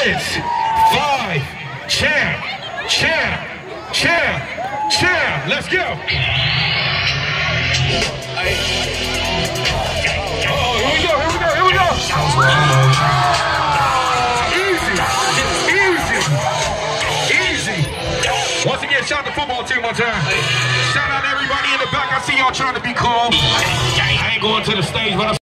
minutes. 5. Chair. Let's go. Oh, here we go. Easy. Once again, shout out the football team one time. Shout out everybody in the back. I see y'all trying to be calm. I ain't going to the stage, but I'm